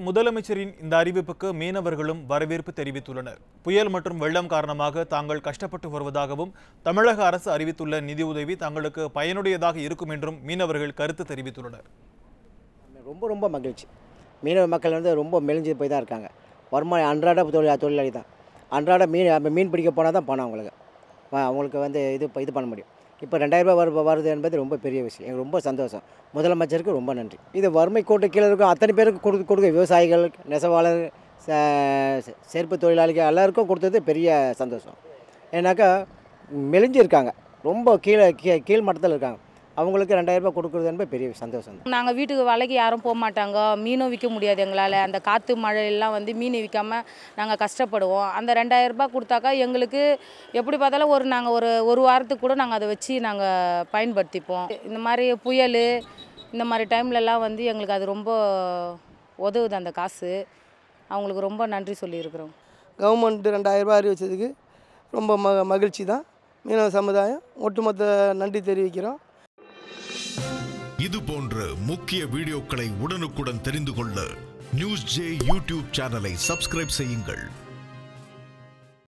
முதலமைச்சரின் இந்த அறிவிப்புக்கு மீனவர்களும் வரவேற்பு தெரிவித்துள்ளனர். புயல் மற்றும் வெள்ளம் காரணமாக தாங்கள் கஷ்டப்பட்டு வருவதாகவும் தமிழக அரசு அறிவித்துள்ள நிதியுதவி தங்களுக்கு பயனுடையதாக இருக்கும் என்றும் மீனவர்கள் கருத்து தெரிவித்துள்ளனர். ரொம்ப மகிழ்ச்சி. மீனவ மக்கள் ரொம்ப மெலிஞ்சு போய் தான் இருக்காங்க. வருமானம் அன்றாட தொழிலாளி தான். அன்றாட மீன் பிடிக்க போனால் தான் பணம் அவங்களுக்கு இது பண்ண முடியும். இப்போ 2000 ரூபாய் வருது என்பது ரொம்ப பெரிய விஷயம். எனக்கு ரொம்ப சந்தோஷம். முதலமைச்சருக்கு ரொம்ப நன்றி. இது வறுமை கோட்டு கீழே இருக்கும் அத்தனை பேருக்கு கொடுக்க விவசாயிகள், நெசவாளர், செருப்பு தொழிலாளிகள் எல்லாருக்கும் கொடுத்தது பெரிய சந்தோஷம். ஏன்னாக்கா மெலிஞ்சு இருக்காங்க, ரொம்ப கீழ் மட்டத்தில் இருக்காங்க. அவங்களுக்கு 2000 ரூபாய் கொடுக்குறது என்பது பெரிய சந்தோஷம். நாங்கள் வீட்டுக்கு வேலைக்கு யாரும் போக மாட்டாங்க, மீனும் விற்க முடியாது எங்களால். அந்த காற்று மழையெல்லாம் மீன் விற்காமல் நாங்கள் கஷ்டப்படுவோம். அந்த 2000 ரூபாய் கொடுத்தாக்கா எங்களுக்கு எப்படி பார்த்தாலும் நாங்கள் ஒரு வாரத்துக்கு கூட நாங்கள் அதை வச்சு நாங்கள் பயன்படுத்திப்போம். இந்த மாதிரி புயல் இந்த மாதிரி டைம்லலாம் எங்களுக்கு அது ரொம்ப உதவுது அந்த காசு. அவங்களுக்கு ரொம்ப நன்றி சொல்லியிருக்கிறோம். கவர்மெண்ட் 2000 ரூபாய் அறிவிச்சதுக்கு ரொம்ப மகிழ்ச்சி தான். மீனவ சமுதாயம் ஒட்டுமொத்த நன்றி தெரிவிக்கிறோம். இது போன்ற முக்கிய வீடியோக்களை உடனுக்குடன் தெரிந்து கொள்ள நியூஸ் ஜே யூடியூப் சேனலை சப்ஸ்கிரைப் செய்யுங்கள்.